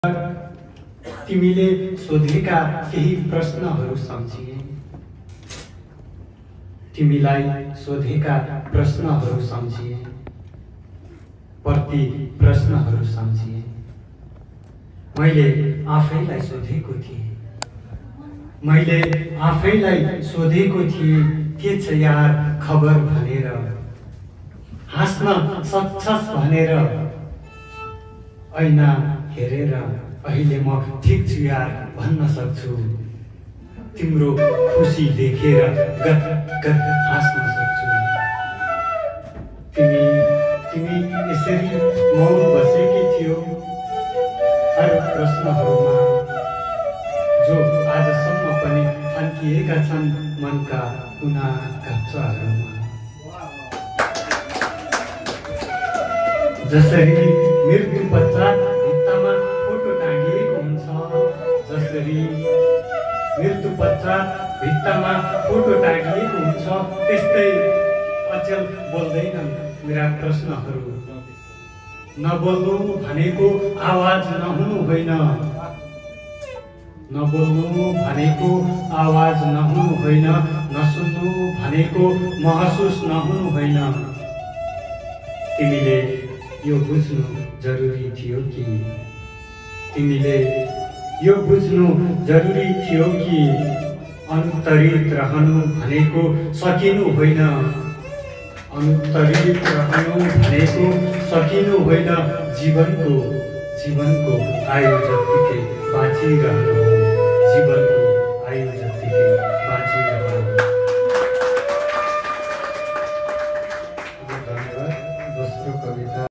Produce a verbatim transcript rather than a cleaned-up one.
तिमीले सोधेका केही प्रश्नहरू सम्झिए। तिमीलाई सोधेका प्रश्नहरू सम्झिए, प्रति प्रश्नहरू सम्झिए। मैले आफैलाई सोधेको थिएँ, मैले आफैलाई सोधेको थिएँ, के छ यार खबर भनेर, हाँस्न सक्छस् भनेर। ऐना हेरेर अहिले म ठिक छु यार भन्न सक्छु, तिम्रो खुसी देखेर गत गत हाँस्न सक्छु। तिमी तिमी यसरी मौन बसेकी थियौ हर प्रश्नहरूमा, जो आजसम्म पनि थन्किएका छन् मनका कुना कक्षाहरूमा। जसरी मृत्यु पश्चात भित्तामा फोटो टाँगिएको हुन्छ, जसरी मृत्यु पश्चात भित्तामा फोटो टाँगिएको हुन्छ, त्यस्तै अचेल बोल्दैनन् मेरा प्रश्नहरू। नबोल्नु भनेको आवाज नहुनु होइन, नबोल्नु भनेको आवाज नहुनु होइन, नसुन्नु भनेको महसुस नहुनु होइन। तिमीले यो बुझ्नु जरुरी थियो कि, तिमीले यो बुझ्नु जरुरी थियो कि, अनुत्तरित रहनु भनेको सकिनु होइन, अनुत्तरित रहनु भनेको सकिनु होइन। जीवनको जीवनको आयु जत्तिकै बाँचिरहनु हो, जीवनको आयु जत्तिकै बाँचिरहनु।